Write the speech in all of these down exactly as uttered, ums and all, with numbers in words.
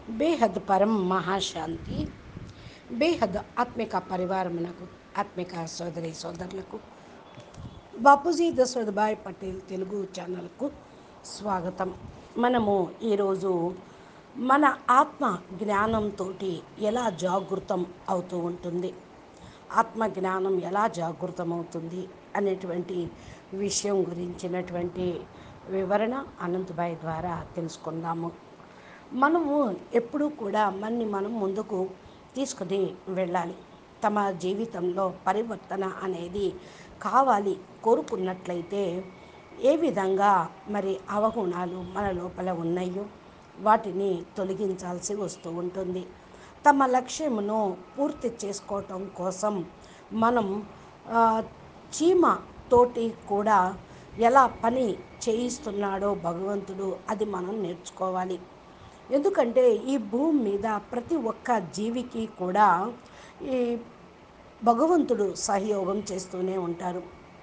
బేహద్ పరం మహాశాంతి బేహద్ ఆత్మిక పరివారమునకు ఆత్మిక సోదరి సోదరులకు బాపూజీ దశరథభాయ్ పటేల్ తెలుగు ఛానల్కు స్వాగతం. మనము ఈరోజు మన ఆత్మ జ్ఞానంతో ఎలా జాగృతం అవుతూ ఉంటుంది, ఆత్మ జ్ఞానం ఎలా జాగృతం అవుతుంది అనేటువంటి విషయం గురించినటువంటి వివరణ అనంతభాయ్ ద్వారా తెలుసుకుందాము. మనము ఎప్పుడూ కూడా మనని మనం ముందుకు తీసుకుని వెళ్ళాలి. తమ జీవితంలో పరివర్తన అనేది కావాలి కోరుకున్నట్లయితే ఏ విధంగా మరి అవగుణాలు మన లోపల ఉన్నాయో వాటిని తొలగించాల్సి వస్తూ ఉంటుంది. తమ లక్ష్యమును పూర్తి చేసుకోవటం కోసం మనం ఆ, చీమ తోటి కూడా ఎలా పని చేయిస్తున్నాడో భగవంతుడు అది మనం నేర్చుకోవాలి. ఎందుకంటే ఈ భూమి మీద ప్రతి ఒక్క జీవికి కూడా ఈ భగవంతుడు సహయోగం చేస్తూనే ఉంటారు.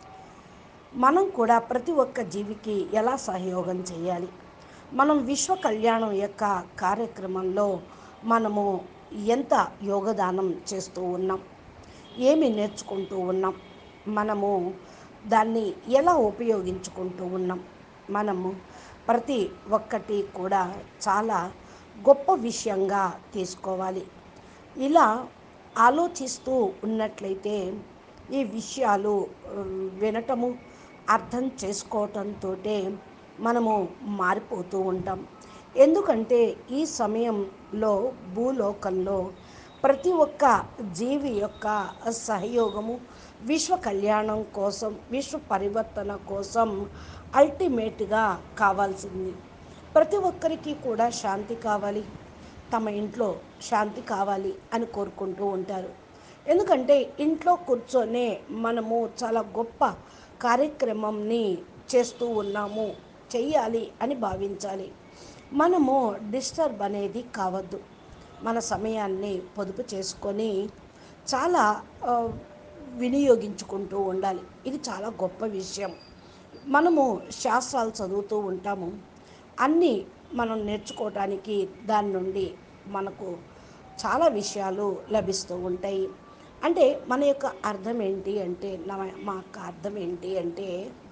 మనం కూడా ప్రతి ఒక్క జీవికి ఎలా సహయోగం చేయాలి, మనం విశ్వ కళ్యాణం యొక్క కార్యక్రమంలో మనము ఎంత యోగదానం చేస్తూ ఉన్నాం, ఏమి నేర్చుకుంటూ ఉన్నాం, మనము దాన్ని ఎలా ఉపయోగించుకుంటూ ఉన్నాం, మనము ప్రతి ఒక్కటి కూడా చాలా గొప్ప విషయంగా తీసుకోవాలి. ఇలా ఆలోచిస్తూ ఉన్నట్లయితే ఈ విషయాలు ఉమ్, వినటము అర్థం చేసుకోవటంతో మనము మారిపోతూ ఉంటాం. ఎందుకంటే ఈ సమయంలో భూలోకంలో ప్రతి ఒక్క జీవి యొక్క సహయోగము విశ్వ కళ్యాణం కోసం, విశ్వ పరివర్తన కోసం అల్టిమేట్గా కావాల్సింది. ప్రతి ఒక్కరికి కూడా శాంతి కావాలి, తమ ఇంట్లో శాంతి కావాలి అని కోరుకుంటూ ఉంటారు. ఎందుకంటే ఇంట్లో కూర్చొనే మనము చాలా గొప్ప కార్యక్రమంని చేస్తూ ఉన్నాము, చెయ్యాలి అని భావించాలి. మనము డిస్టర్బ్ అనేది కావద్దు. మన సమయాన్ని పొదుపు చేసుకొని చాలా ఆ, వినియోగించుకుంటూ ఉండాలి. ఇది చాలా గొప్ప విషయం. మనము శాస్త్రాలు చదువుతూ ఉంటాము, అన్నీ మనం నేర్చుకోవటానికి దాని నుండి మనకు చాలా విషయాలు లభిస్తూ ఉంటాయి. అంటే మన యొక్క అర్థం ఏంటి అంటే నా మా యొక్క అర్థం ఏంటి అంటే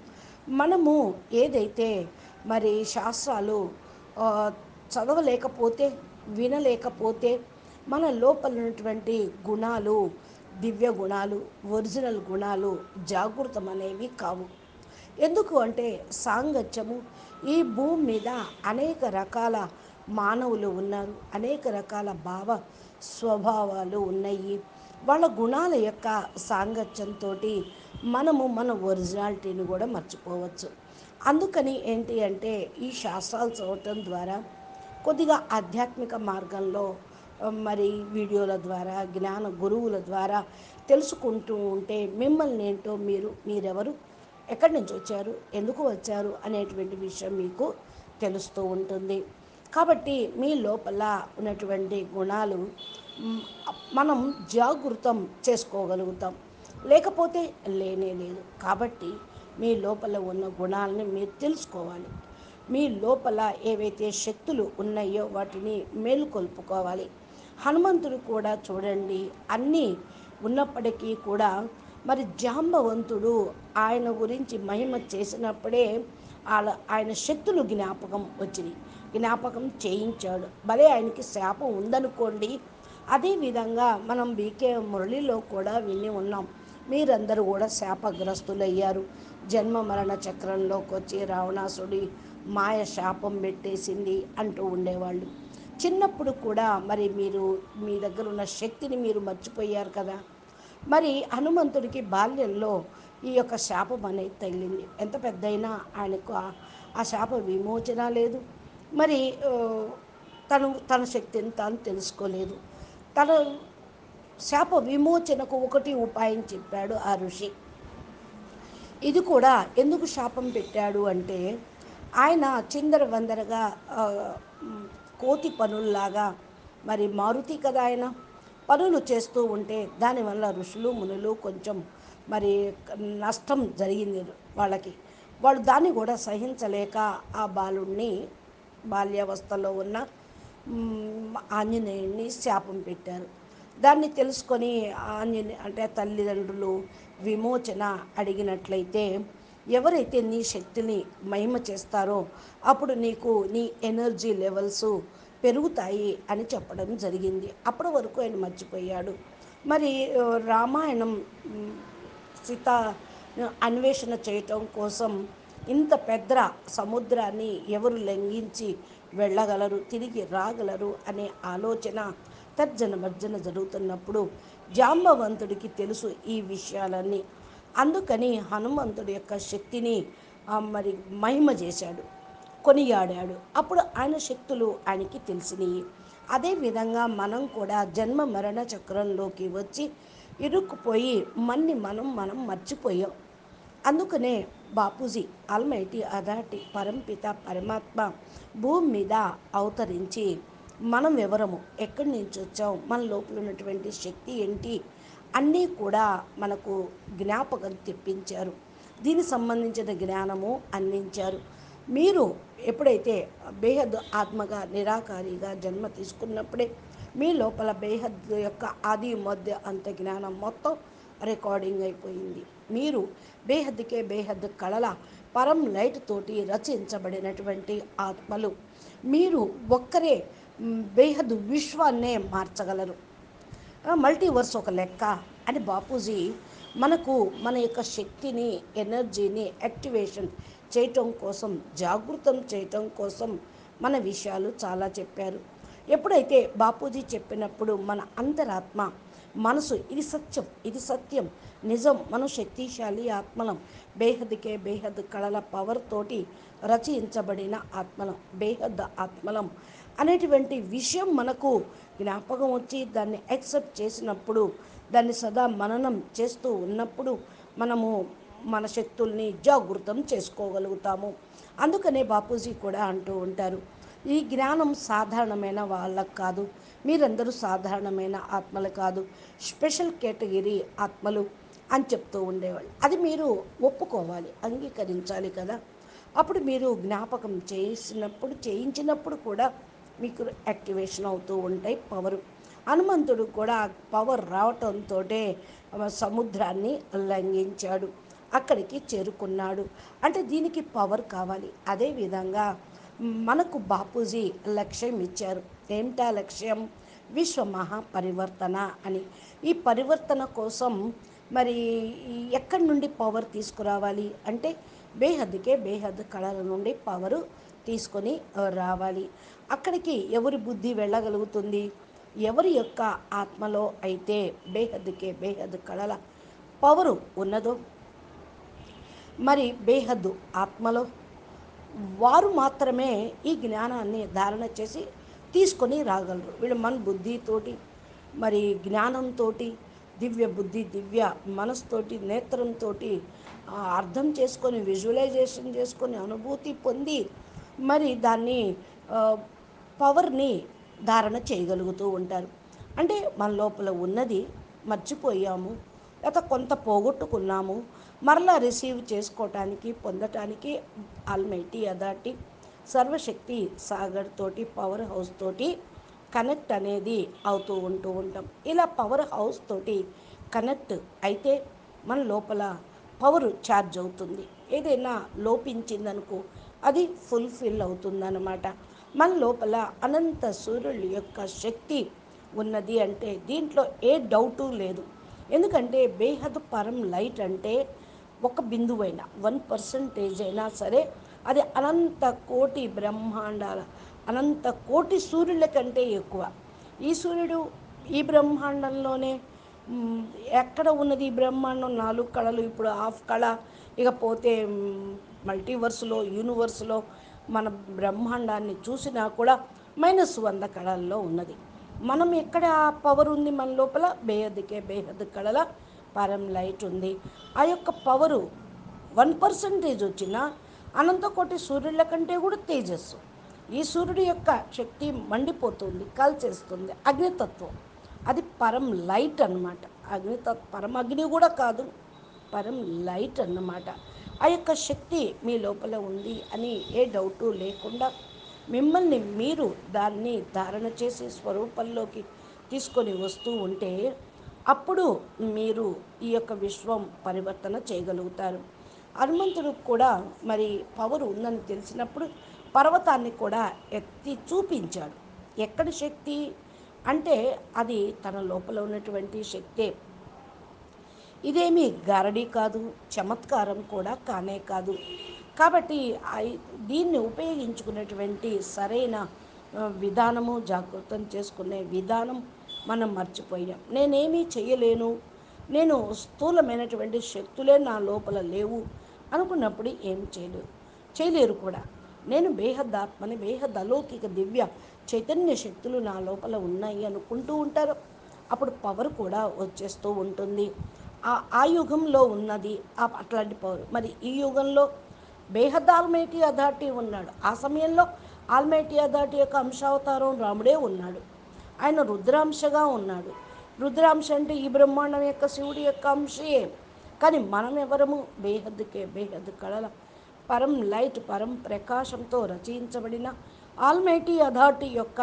మనము ఏదైతే మరి శాస్త్రాలు ఆ, చదవలేకపోతే, వినలేకపోతే మన లోపల ఉన్నటువంటి గుణాలు, దివ్య గుణాలు, ఒరిజినల్ గుణాలు జాగృతం అనేవి కావు. ఎందుకు అంటే సాంగత్యము, ఈ భూమి మీద అనేక రకాల మానవులు ఉన్నారు, అనేక రకాల భావ స్వభావాలు ఉన్నాయి. వాళ్ళ గుణాల యొక్క సాంగత్యంతో మనము మన ఒరిజినాలిటీని కూడా మర్చిపోవచ్చు. అందుకని ఏంటి అంటే ఈ శాస్త్రాలు చదవటం ద్వారా కొద్దిగా ఆధ్యాత్మిక మార్గంలో ఆ, మరి వీడియోల ద్వారా, జ్ఞాన గురువుల ద్వారా తెలుసుకుంటూ ఉంటే మిమ్మల్ని ఏంటో, మీరు మీరెవరు, ఎక్కడి నుంచి వచ్చారు, ఎందుకు వచ్చారు అనేటువంటి విషయం మీకు తెలుస్తూ ఉంటుంది. కాబట్టి మీ లోపల ఉన్నటువంటి గుణాలు మ్, మనం జాగృతం చేసుకోగలుగుతాం, లేకపోతే లేనే లేదు. కాబట్టి మీ లోపల ఉన్న గుణాలని మీరు తెలుసుకోవాలి. మీ లోపల ఏవైతే శక్తులు ఉన్నాయో వాటిని మేలుకొల్పుకోవాలి. హనుమంతుడు కూడా చూడండి, అన్నీ ఉన్నప్పటికీ కూడా మరి జాంబవంతుడు ఆయన గురించి మహిమ చేసినప్పుడే వాళ్ళ ఆయన శక్తులు జ్ఞాపకం వచ్చినాయి, జ్ఞాపకం చేయించాడు. భలే ఆయనకి శాపం ఉందనుకోండి. అదేవిధంగా మనం బీకే మురళిలో కూడా విని ఉన్నాం, మీరందరూ కూడా శాపగ్రస్తులయ్యారు, జన్మ మరణ చక్రంలోకి వచ్చి రావణాసుడి మాయ శాపం పెట్టేసింది అంటూ ఉండేవాళ్ళు. చిన్నప్పుడు కూడా మరి మీరు మీ దగ్గర ఉన్న శక్తిని మీరు మర్చిపోయారు కదా. మరి హనుమంతుడికి బాల్యంలో ఈ యొక్క శాపం అనేది తగిలింది. ఎంత పెద్దయినా ఆయనకు ఆ- ఆ శాప విమోచన లేదు. మరి ఆ, తను తన శక్తిని తాను తెలుసుకోలేదు. తన శాప విమోచనకు ఒకటి ఉపాయం చెప్పాడు ఆ ఋషి. ఇది కూడా ఎందుకు శాపం పెట్టాడు అంటే ఆయన చిందర వందరగా ఆ, మ్, కోతి పనుల్లాగా, మరి మారుతి కదా ఆయన, పనులు చేస్తూ ఉంటే దానివల్ల ఋషులు మునులు కొంచెం మరి నష్టం జరిగింది వాళ్ళకి. వాళ్ళు దాన్ని కూడా సహించలేక ఆ బాలుడిని బాల్యావస్థలో ఉన్న మ్, ఆంజనేయుడిని శాపం పెట్టారు. దాన్ని తెలుసుకొని ఆంజనే అంటే తల్లిదండ్రులు విమోచన అడిగినట్లయితే, ఎవరైతే నీ శక్తిని మహిమ చేస్తారో అప్పుడు నీకు నీ ఎనర్జీ లెవెల్స్ పెరుగుతాయి అని చెప్పడం జరిగింది. అప్పటి వరకు ఆయన మర్చిపోయాడు. మరి ఆ, రామాయణం మ్, సీత అన్వేషణ చేయటం కోసం ఇంత పెద్ద సముద్రాన్ని ఎవరు లంఘించి వెళ్ళగలరు, తిరిగి రాగలరు అనే ఆలోచన తర్జన భర్జన జరుగుతున్నప్పుడు జాంబవంతుడికి తెలుసు ఈ విషయాలన్నీ. అందుకని హనుమంతుడి యొక్క శక్తిని ఆ, మరి మహిమ చేశాడు, కొనియాడాడు. అప్పుడు ఆయన శక్తులు ఆయనకి తెలిసినాయి. అదేవిధంగా మనం కూడా జన్మ మరణ చక్రంలోకి వచ్చి ఇరుక్కుపోయి మన్ని మనం మనం మర్చిపోయాం. అందుకనే బాపూజీ ఆల్మైటీ అథారిటీ పరంపిత పరమాత్మ భూమి మీద అవతరించి మనం ఎవరము, ఎక్కడి నుంచి వచ్చాం, మన లోపల ఉన్నటువంటి శక్తి ఏంటి అన్నీ కూడా మనకు జ్ఞాపకం తెప్పించారు. దీనికి సంబంధించిన జ్ఞానము అందించారు. మీరు ఎప్పుడైతే బేహద్ ఆత్మగా నిరాకారిగా జన్మ తీసుకున్నప్పుడే మీ లోపల బేహద్ యొక్క ఆది మధ్య అంత జ్ఞానం మొత్తం రికార్డింగ్ అయిపోయింది. మీరు బేహద్కే బేహద్ కళల పరం లైట్ తోటి రచించబడినటువంటి ఆత్మలు. మీరు ఒక్కరే మ్, బేహద్ విశ్వాన్నే మార్చగలరు. మల్టీవర్స్ ఒక లెక్క అని బాపూజీ మనకు మన యొక్క శక్తిని ఎనర్జీని యాక్టివేషన్ చేయటం కోసం, జాగృతం చేయటం కోసం మన విషయాలు చాలా చెప్పారు. ఎప్పుడైతే బాపూజీ చెప్పినప్పుడు మన అంతరాత్మ మనసు ఇది సత్యం, ఇది సత్యం, నిజం, మనం శక్తిశాలి ఆత్మలం, బేహద్కే బేహద్ కళల పవర్ తోటి రచయించబడిన ఆత్మలం, బేహద్ ఆత్మలం అనేటువంటి విషయం మనకు జ్ఞాపకం వచ్చి దాన్ని యాక్సెప్ట్ చేసినప్పుడు, దాన్ని సదా మననం చేస్తూ ఉన్నప్పుడు మనము మన శక్తుల్ని జాగృతం చేసుకోగలుగుతాము. అందుకనే బాపూజీ కూడా అంటూ ఉంటారు, ఈ జ్ఞానం సాధారణమైన వాళ్ళకు కాదు, మీరందరూ సాధారణమైన ఆత్మలు కాదు, స్పెషల్ కేటగిరీ ఆత్మలు అని చెప్తూ ఉండేవాళ్ళు. అది మీరు ఒప్పుకోవాలి, అంగీకరించాలి కదా. అప్పుడు మీరు జ్ఞాపకం చేసినప్పుడు చేయించినప్పుడు కూడా మీకు యాక్టివేషన్ అవుతూ ఉంటాయి పవరు. హనుమంతుడు కూడా పవర్ రావటంతో సముద్రాన్ని లంఘించాడు, అక్కడికి చేరుకున్నాడు. అంటే దీనికి పవర్ కావాలి. అదేవిధంగా మనకు బాపూజీ లక్ష్యం ఇచ్చారు. ఏమిటా లక్ష్యం? విశ్వ మహాపరివర్తన అని. ఈ పరివర్తన కోసం మరి ఎక్కడి నుండి పవర్ తీసుకురావాలి అంటే బేహద్కే బేహద్ కళల నుండి పవరు తీసుకొని రావాలి. అక్కడికి ఎవరి బుద్ధి వెళ్ళగలుగుతుంది? ఎవరి యొక్క ఆత్మలో అయితే బేహద్కే బేహద్ కళల పవరు ఉన్నదో, మరి బేహద్దు ఆత్మలో వారు మాత్రమే ఈ జ్ఞానాన్ని ధారణ చేసి తీసుకొని రాగలరు. వీళ్ళు మన బుద్ధితోటి మరి జ్ఞానంతో దివ్య బుద్ధి దివ్య మనస్తోటి నేత్రంతో అర్థం చేసుకొని విజువలైజేషన్ చేసుకొని అనుభూతి పొంది మరి దాన్ని ఆ, పవర్ని ధారణ చేయగలుగుతూ ఉంటారు. అంటే మన లోపల ఉన్నది మర్చిపోయాము, లేక కొంత పోగొట్టుకున్నాము, మరలా రిసీవ్ చేసుకోవటానికి పొందటానికి ఆల్మైటీ అథారిటీ సర్వశక్తి సాగర్ తోటి పవర్ హౌస్ తోటి కనెక్ట్ అనేది అవుతూ ఉంటూ ఉంటాం. ఇలా పవర్ హౌస్ తోటి కనెక్ట్ అయితే మన లోపల పవర్ ఛార్జ్ అవుతుంది. ఏదైనా లోపించిందనుకో అది ఫుల్ఫిల్ అవుతుందన్నమాట. మన లోపల అనంత సూర్యుడి యొక్క శక్తి ఉన్నది అంటే దీంట్లో ఏ డౌటు లేదు. ఎందుకంటే బేహద్ పరం లైట్ అంటే ఒక బిందువైనా వన్ పర్సంటేజ్ అయినా సరే అది అనంత కోటి బ్రహ్మాండాల అనంత కోటి సూర్యుల కంటే ఎక్కువ. ఈ సూర్యుడు ఈ బ్రహ్మాండంలోనే మ్, ఎక్కడ ఉన్నది ఈ బ్రహ్మాండం? నాలుగు కళలు, ఇప్పుడు హాఫ్ కళ, ఇకపోతే మల్టీవర్స్లో యూనివర్స్లో మన బ్రహ్మాండాన్ని చూసినా కూడా మైనస్ వంద కళల్లో ఉన్నది. మనం ఎక్కడ ఆ పవర్ ఉంది మన లోపల? బేహద్కే బేహద్ కళల పరం లైట్ ఉంది. ఆ యొక్క పవరు వన్ పర్సంటేజ్ వచ్చిన అనంతకోటి సూర్యుల కంటే కూడా తేజస్సు. ఈ సూర్యుడి యొక్క శక్తి మండిపోతుంది, కాల్చేస్తుంది, అగ్నితత్వం. అది పరం లైట్ అన్నమాట. అగ్నితత్ పరం అగ్ని కూడా కాదు, పరం లైట్ అన్నమాట. ఆ యొక్క శక్తి మీ లోపల ఉంది అని ఏ డౌటు లేకుండా మిమ్మల్ని మీరు దాన్ని ధారణ చేసి స్వరూపంలోకి తీసుకొని వస్తూ ఉంటే అప్పుడు మీరు ఈ యొక్క విశ్వం పరివర్తన చేయగలుగుతారు. హనుమంతుడు కూడా మరి పవర్ ఉందని తెలిసినప్పుడు పర్వతాన్ని కూడా ఎత్తి చూపించాడు. ఎక్కడి శక్తి అంటే అది తన లోపల ఉన్నటువంటి శక్తే. ఇదేమీ గారడీ కాదు, చమత్కారం కూడా కానే కాదు. కాబట్టి ఐ- దీన్ని ఉపయోగించుకునేటువంటి సరైన ఆ, విధానము, జాగృతం చేసుకునే విధానం మనం మర్చిపోయాం. నేనేమీ చేయలేను, నేను స్థూలమైనటువంటి శక్తులే నా లోపల లేవు అనుకున్నప్పుడు ఏం చేయలేరు చేయలేరు కూడా. నేను బేహద్దాత్మని, బేహద్ అలౌకిక దివ్య చైతన్య శక్తులు నా లోపల ఉన్నాయి అనుకుంటూ ఉంటారు. అప్పుడు పవర్ కూడా వచ్చేస్తూ ఉంటుంది. ఆ ఆ యుగంలో ఉన్నది ఆ అట్లాంటి పవర్. మరి ఈ యుగంలో బేహద్ ఆల్మైటీ అథారిటీ ఉన్నాడు. ఆ సమయంలో ఆల్మైటీ అథారిటీ యొక్క అంశావతారం రాముడే ఉన్నాడు. ఆయన రుద్రాంశగా ఉన్నాడు. రుద్రాంశ అంటే ఈ బ్రహ్మాండం యొక్క శివుడి యొక్క అంశయే. కానీ మనం ఎవరము? బేహద్దుకే బేహద్ కళల పరం లైట్, పరం ప్రకాశంతో రచించబడిన ఆల్మైటీ అథారిటీ యొక్క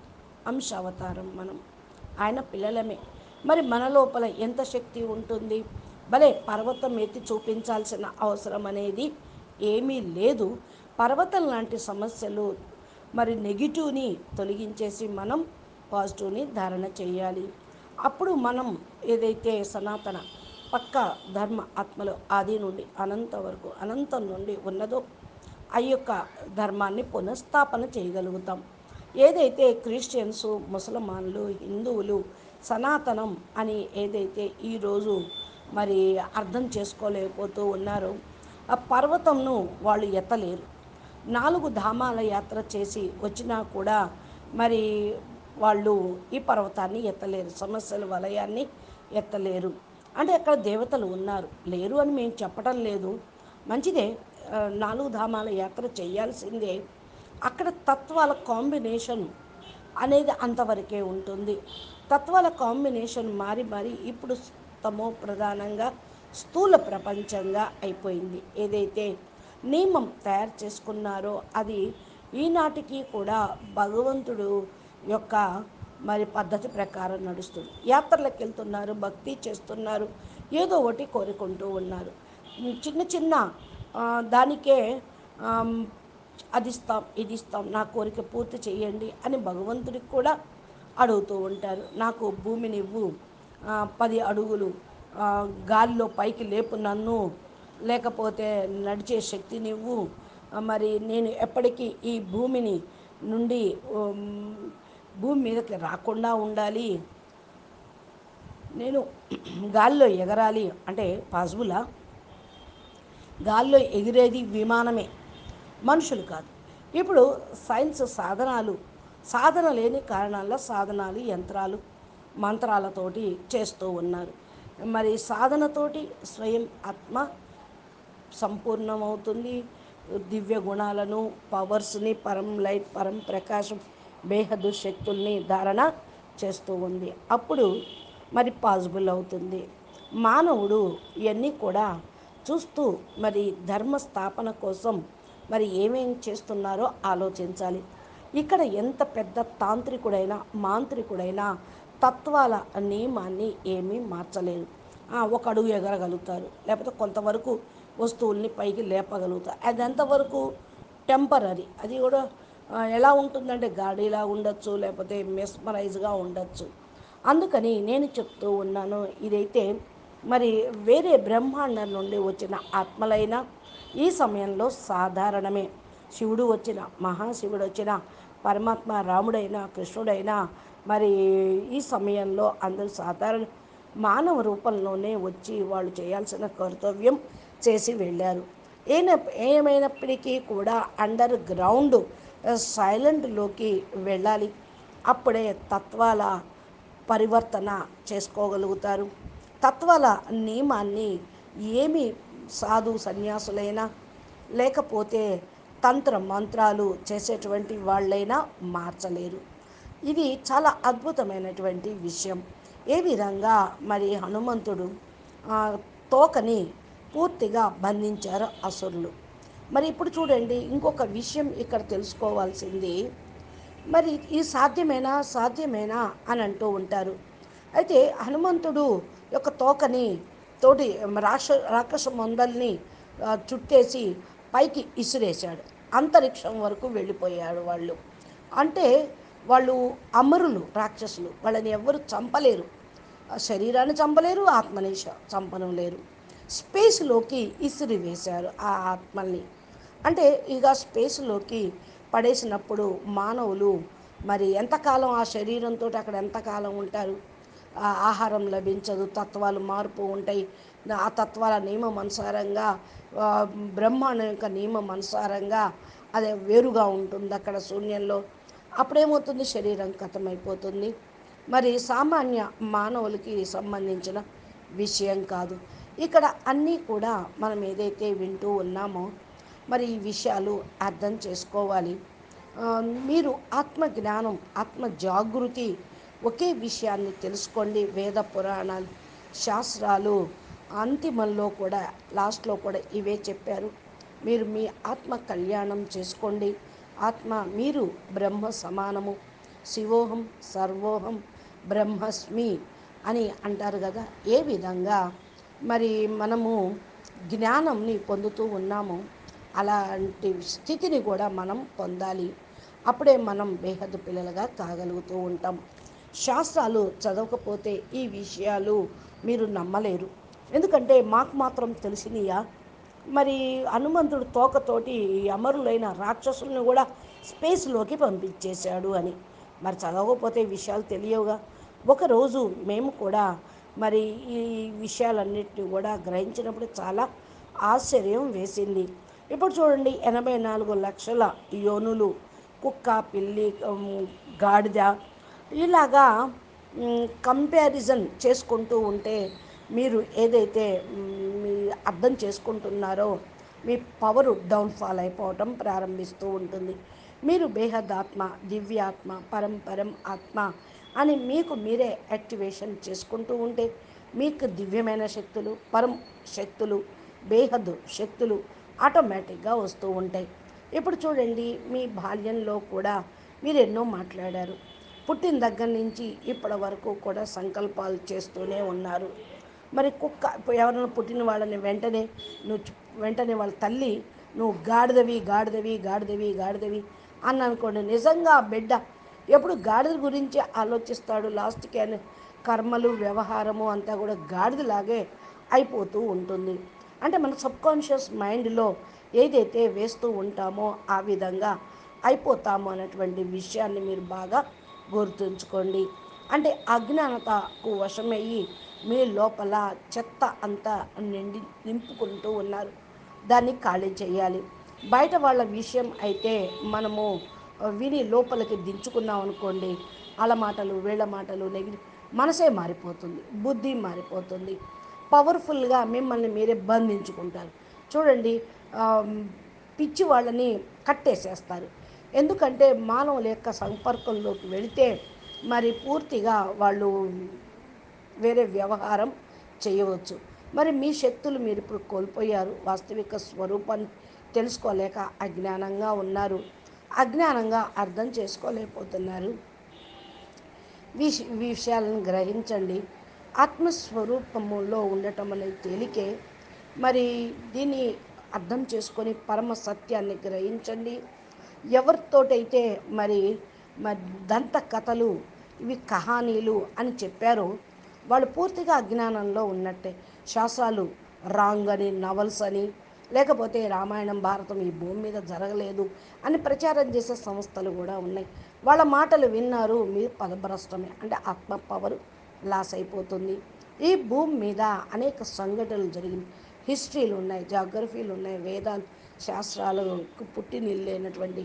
అంశ అవతారం మనం. ఆయన పిల్లలమే. మరి మన లోపల ఎంత శక్తి ఉంటుంది? భలే పర్వతం ఎత్తి చూపించాల్సిన అవసరం అనేది ఏమీ లేదు. పర్వతం లాంటి సమస్యలు మరి నెగిటివ్ని తొలగించేసి మనం పాజిటివ్ని ధారణ చేయాలి. అప్పుడు మనం ఏదైతే సనాతన పక్క ధర్మ ఆత్మలో ఆది నుండి అనంత వరకు, అనంతం నుండి ఉన్నదో ఆ యొక్క ధర్మాన్ని పునఃస్థాపన చేయగలుగుతాం. ఏదైతే క్రిస్టియన్స్, ముసల్మాన్లు, హిందువులు సనాతనం అని ఏదైతే ఈరోజు మరి అర్థం చేసుకోలేకపోతూ ఉన్నారో ఆ పర్వతంను వాళ్ళు ఎత్తలేరు. నాలుగు ధామాల యాత్ర చేసి వచ్చినా కూడా మరి వాళ్ళు ఈ పర్వతాన్ని ఎత్తలేరు, సమస్యల వలయాన్ని ఎత్తలేరు. అంటే అక్కడ దేవతలు ఉన్నారు, లేరు అని మేము చెప్పడం లేదు. మంచిదే, ఆ, నాలుగు ధామాల యాత్ర చేయాల్సిందే. అక్కడ తత్వాల కాంబినేషన్ అనేది అంతవరకే ఉంటుంది. తత్వాల కాంబినేషన్ మారి మారి ఇప్పుడు తమో ప్రధానంగా స్థూల ప్రపంచంగా అయిపోయింది. ఏదైతే నియమం తయారు చేసుకున్నారో అది ఈనాటికి కూడా భగవంతుడు యొక్క మరి పద్ధతి ప్రకారం నడుస్తుంది. యాత్రలకు వెళ్తున్నారు, భక్తి చేస్తున్నారు, ఏదో ఒకటి కోరుకుంటూ ఉన్నారు. చిన్న చిన్న ఆ, దానికే ఆమ్, అది ఇస్తాం, ఇది ఇస్తాం, నా కోరిక పూర్తి చేయండి అని భగవంతుడికి కూడా అడుగుతూ ఉంటారు. నాకు భూమిని ఇవ్వు, ఆ, పది అడుగులు ఆ, గాలిలో పైకి లేపు నన్ను, లేకపోతే నడిచే శక్తినివ్వు, ఆ, మరి నేను ఎప్పటికీ ఈ భూమిని నుండి ఉమ్, భూమి మీదకి రాకుండా ఉండాలి, నేను గాలిలో ఎగరాలి అంటే పాసిబులా? గాల్లో ఎగిరేది విమానమే, మనుషులు కాదు. ఇప్పుడు సైన్స్ సాధనాలు, సాధన లేని కారణాల సాధనాలు, యంత్రాలు, మంత్రాలతోటి చేస్తూ ఉన్నారు. మరి సాధనతోటి స్వయం ఆత్మ సంపూర్ణమవుతుంది. దివ్య గుణాలను, పవర్స్ని, పరం లైట్, పరం ప్రకాశం, బేహద్దు శక్తుల్ని ధారణ చేస్తూ ఉంది. అప్పుడు మరి పాసిబుల్ అవుతుంది. మానవుడు ఇవన్నీ కూడా చూస్తూ మరి ధర్మ స్థాపన కోసం మరి ఏమేం చేస్తున్నారో ఆలోచించాలి. ఇక్కడ ఎంత పెద్ద తాంత్రికుడైనా, మాంత్రికుడైనా తత్వాల నియమాన్ని ఏమీ మార్చలేరు. ఆ, ఒక అడుగు ఎగరగలుగుతారు, లేకపోతే కొంతవరకు వస్తువుల్ని పైకి లేపగలుగుతారు. అది ఎంతవరకు టెంపరరీ. అది కూడా ఆ, ఎలా ఉంటుందంటే గాడిలా ఉండొచ్చు, లేకపోతే మెస్మరైజ్గా ఉండొచ్చు. అందుకని నేను చెప్తూ ఉన్నాను, ఇదైతే మరి వేరే బ్రహ్మాండం నుండి వచ్చిన ఆత్మలైనా ఈ సమయంలో సాధారణమే. శివుడు వచ్చిన, మహాశివుడు వచ్చిన, పరమాత్మ రాముడైనా, కృష్ణుడైనా మరి ఈ సమయంలో అందరూ సాధారణ మానవ రూపంలోనే వచ్చి వాళ్ళు చేయాల్సిన కర్తవ్యం చేసి వెళ్ళారు. ఏన ఏమైనప్పటికీ కూడా అండర్ గ్రౌండ్ సైలెంట్లోకి వెళ్ళాలి. అప్పుడే తత్వాల పరివర్తన చేసుకోగలుగుతారు. తత్వాల నియమాన్ని ఏమి సాధు సన్యాసులైనా, లేకపోతే తంత్ర మంత్రాలు చేసేటువంటి వాళ్ళైనా మార్చలేరు. ఇది చాలా అద్భుతమైనటువంటి విషయం. ఏ విధంగా మరి హనుమంతుడు ఆ, తోకని పూర్తిగా బంధించారు అసురులు. మరి ఇప్పుడు చూడండి, ఇంకొక విషయం ఇక్కడ తెలుసుకోవాల్సింది, మరి ఈ సాధ్యమేనా సాధ్యమేనా అని అంటూ ఉంటారు. అయితే హనుమంతుడు యొక్క తోకని తోటి రాక్ష రాక్షస మందల్ని ఆ, చుట్టేసి పైకి ఇసిరేశాడు. అంతరిక్షం వరకు వెళ్ళిపోయాడు వాళ్ళు. అంటే వాళ్ళు అమరులు, రాక్షసులు, వాళ్ళని ఎవ్వరు చంపలేరు. ఆ శరీరాన్ని చంపలేరు, ఆత్మని శ- చంపను లేరు. స్పేస్లోకి ఇసిరి వేశారు ఆ ఆత్మల్ని. అంటే ఇక స్పేస్లోకి పడేసినప్పుడు మానవులు మరి ఎంతకాలం ఆ శరీరంతో అక్కడ ఎంతకాలం ఉంటారు? ఆ ఆహారం లభించదు, తత్వాలు మార్పు ఉంటాయి. ఆ తత్వాల నియమం అనుసారంగా, ఆ, బ్రహ్మాండం యొక్క నియమం అనుసారంగా అదే వేరుగా ఉంటుంది అక్కడ శూన్యంలో. అప్పుడేమవుతుంది? శరీరం ఖతమైపోతుంది. మరి సామాన్య మానవులకి సంబంధించిన విషయం కాదు. ఇక్కడ అన్నీ కూడా మనం ఏదైతే వింటూ ఉన్నామో మరి ఈ విషయాలు అర్థం చేసుకోవాలి. ఆ, మీరు ఆత్మ జ్ఞానం, ఆత్మ జాగృతి, ఒకే విషయాన్ని తెలుసుకోండి. వేద పురాణాలు, శాస్త్రాలు అంతిమంలో కూడా, లాస్ట్లో కూడా ఇవే చెప్పారు. మీరు మీ ఆత్మ కళ్యాణం చేసుకోండి. ఆత్మ మీరు బ్రహ్మ సమానము. శివోహం సర్వోహం బ్రహ్మస్మి అని అంటారు కదా. ఏ విధంగా మరి మనము జ్ఞానంని పొందుతూ ఉన్నామో అలాంటి స్థితిని కూడా మనం పొందాలి. అప్పుడే మనం బేహద్దు పిల్లలుగా కాగలుగుతూ ఉంటాం. శాస్త్రాలు చదవకపోతే ఈ విషయాలు మీరు నమ్మలేరు. ఎందుకంటే మాకు మాత్రం తెలిసినయా? మరి హనుమంతుడు తోకతోటి ఈ అమరులైన రాక్షసుల్ని కూడా స్పేస్లోకి పంపించేశాడు అని. మరి చదవకపోతే ఈ విషయాలు తెలియవుగా. ఒకరోజు మేము కూడా మరి ఈ విషయాలన్నిటిని కూడా గ్రహించినప్పుడు చాలా ఆశ్చర్యం వేసింది. ఇప్పుడు చూడండి, ఎనభై నాలుగు లక్షల యోనులు, కుక్క, పిల్లి, ఉమ్, గాడిద, ఇలాగా కంపారిజన్ చేసుకుంటూ ఉంటే మీరు ఏదైతే మ్, మీ అర్థం చేసుకుంటున్నారో మీ పవరు డౌన్ఫాల్ అయిపోవటం ప్రారంభిస్తూ ఉంటుంది. మీరు బేహదాత్మ, దివ్యాత్మ, పరంపరం ఆత్మ అని మీకు మీరే యాక్టివేషన్ చేసుకుంటూ ఉంటే మీకు దివ్యమైన శక్తులు, పరం శక్తులు, బేహద్దు శక్తులు ఆటోమేటిక్గా వస్తూ ఉంటాయి. ఇప్పుడు చూడండి, మీ బాల్యంలో కూడా మీరు ఎన్నో మాట్లాడారు. పుట్టిన దగ్గర నుంచి ఇప్పటి వరకు కూడా సంకల్పాలు చేస్తూనే ఉన్నారు. మరి కుక్క ఇప్పుడు ఎవరైనా పుట్టిన వాళ్ళని వెంటనే నువ్వు చు- వెంటనే వాళ్ళ తల్లి నువ్వు గాడిదవి గాడిదవి గాడిదవి గాడిదవి అని అనుకోండి, నిజంగా ఆ బిడ్డ ఎప్పుడు గాడిద గురించి ఆలోచిస్తాడు. లాస్ట్కి అని కర్మలు, వ్యవహారము అంతా కూడా గాడిదలాగే అయిపోతూ ఉంటుంది. అంటే మన సబ్కాన్షియస్ మైండ్లో ఏదైతే వేస్తూ ఉంటామో ఆ విధంగా అయిపోతాము అనేటువంటి విషయాన్ని మీరు బాగా గుర్తుంచుకోండి. అంటే అజ్ఞానతకు వశమయ్యి మీ లోపల చెత్త అంతా నిండి నింపుకుంటూ ఉన్నారు. దాన్ని ఖాళీ చేయాలి. బయట వాళ్ళ విషయం అయితే మనము ఆ, విని లోపలికి దించుకున్నాం అనుకోండి, వాళ్ళ మాటలు, వీళ్ళ మాటలు, నెగిటివ్ మనసే మారిపోతుంది, బుద్ధి మారిపోతుంది. పవర్ఫుల్గా మిమ్మల్ని మీరే బంధించుకుంటారు. చూడండి, ఆ, పిచ్చి వాళ్ళని కట్టేసేస్తారు. ఎందుకంటే మానవుల యొక్క సంపర్కంలోకి వెళితే మరి పూర్తిగా వాళ్ళు వేరే వ్యవహారం చేయవచ్చు. మరి మీ శక్తులు మీరు ఇప్పుడు కోల్పోయారు. వాస్తవిక స్వరూపాన్ని తెలుసుకోలేక అజ్ఞానంగా ఉన్నారు. అజ్ఞానంగా అర్థం చేసుకోలేకపోతున్నారు. విష విషయాలను గ్రహించండి. ఆత్మస్వరూపములో ఉండటం అనేది తేలికే. మరి దీన్ని అర్థం చేసుకొని పరమ సత్యాన్ని గ్రహించండి. ఎవరితోటైతే మరి మరి దంత కథలు, ఇవి కహానీలు అని చెప్పారో వాళ్ళు పూర్తిగా అజ్ఞానంలో ఉన్నట్టే. శాస్త్రాలు రాంగ్ అని, నవల్స్ అని, లేకపోతే రామాయణం, భారతం ఈ భూమి మీద జరగలేదు అని ప్రచారం చేసే సంస్థలు కూడా ఉన్నాయి. వాళ్ళ మాటలు విన్నారు, మీరు పదభ్రష్టమే, అంటే ఆత్మ పవర్ లాస్ అయిపోతుంది. ఈ భూమి మీద అనేక సంఘటనలు జరిగింది. హిస్టరీలు ఉన్నాయి, జాగ్రఫీలు ఉన్నాయి, వేదాలు, శాస్త్రాలకు పుట్టినిల్లైనటువంటి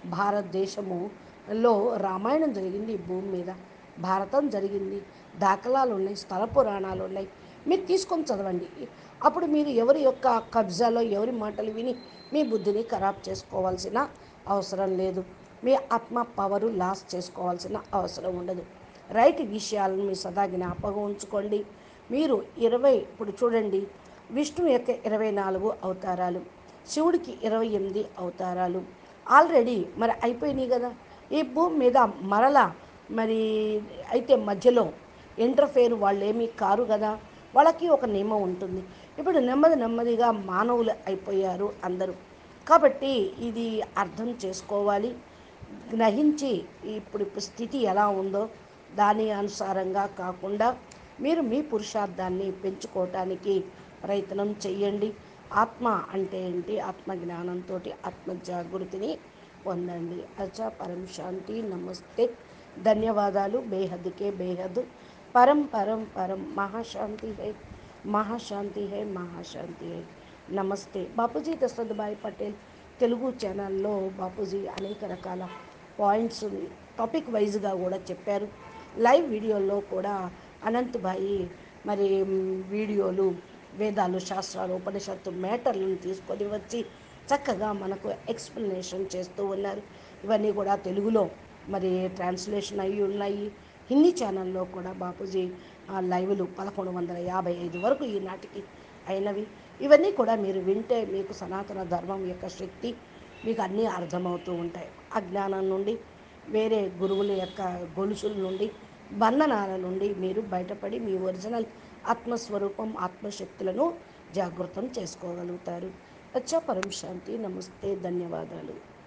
భారతదేశములో రామాయణం జరిగింది. ఈ భూమి మీద భారతం జరిగింది. దాఖలాలు ఉన్నాయి, స్థల పురాణాలు ఉన్నాయి. మీరు తీసుకొని చదవండి. అప్పుడు మీరు ఎవరి యొక్క కబ్జాలో ఎవరి మాటలు విని మీ బుద్ధిని ఖరాబ్ చేసుకోవాల్సిన అవసరం లేదు. మీ ఆత్మ పవరు లాస్ చేసుకోవాల్సిన అవసరం ఉండదు. రైట్ విషయాలను మీ సదా జ్ఞాపకం ఉంచుకోండి. మీరు ఇరవై ఇప్పుడు చూడండి, విష్ణు యొక్క ఇరవై నాలుగు అవతారాలు, శివుడికి ఇరవై ఎనిమిది అవతారాలు ఆల్రెడీ మరి అయిపోయినాయి కదా. ఈ భూమి మీద మరలా మరి అయితే మధ్యలో ఇంటర్ఫేర్ వాళ్ళు ఏమీ కారు కదా, వాళ్ళకి ఒక నియమం ఉంటుంది. ఇప్పుడు నెమ్మది నెమ్మదిగా మానవులు అయిపోయారు అందరూ. కాబట్టి ఇది అర్థం చేసుకోవాలి, గ్రహించి ఇప్పుడు ఇప్పుడు స్థితి ఎలా ఉందో దాని అనుసారంగా కాకుండా మీరు మీ పురుషార్థాన్ని పెంచుకోవటానికి ప్రయత్నం చెయ్యండి. ఆత్మ అంటే ఏంటి, ఆత్మ జ్ఞానంతో ఆత్మ జాగృతిని పొందండి. అచ్చా, పరం శాంతి, నమస్తే, ధన్యవాదాలు. బేహద్కే బేహద్, పరం పరం పరం, మహాశాంతి హై, మహాశాంతి హై, మహాశాంతి హై. నమస్తే. బాపూజీ దశరథ్ భాయ్ పటేల్ తెలుగు ఛానల్లో బాపూజీ అనేక రకాల పాయింట్స్ టాపిక్ వైజ్గా కూడా చెప్పారు. లైవ్ వీడియోల్లో కూడా అనంత్ భాయి మరి వీడియోలు, వేదాలు, శాస్త్రాలు, ఉపనిషత్తు మేటర్లను తీసుకొని వచ్చి చక్కగా మనకు ఎక్స్ప్లెనేషన్ చేస్తూ ఉన్నారు. ఇవన్నీ కూడా తెలుగులో మరి ట్రాన్స్లేషన్ అయ్యి ఉన్నాయి. హిందీ ఛానల్లో కూడా బాపూజీ లైవ్లు పదకొండు వందల యాభై ఐదు వరకు ఈనాటికి అయినవి. ఇవన్నీ కూడా మీరు వింటే మీకు సనాతన ధర్మం యొక్క శక్తి మీకు అన్నీ అర్థమవుతూ ఉంటాయి. అజ్ఞానం నుండి, వేరే గురువుల యొక్క గొలుసుల నుండి, బంధనాల నుండి మీరు బయటపడి మీ ఒరిజినల్ ఆత్మస్వరూపం, ఆత్మశక్తులను జాగృతం చేసుకోగలుగుతారు. అచ్చా, పరం శాంతి, నమస్తే, ధన్యవాదాలు.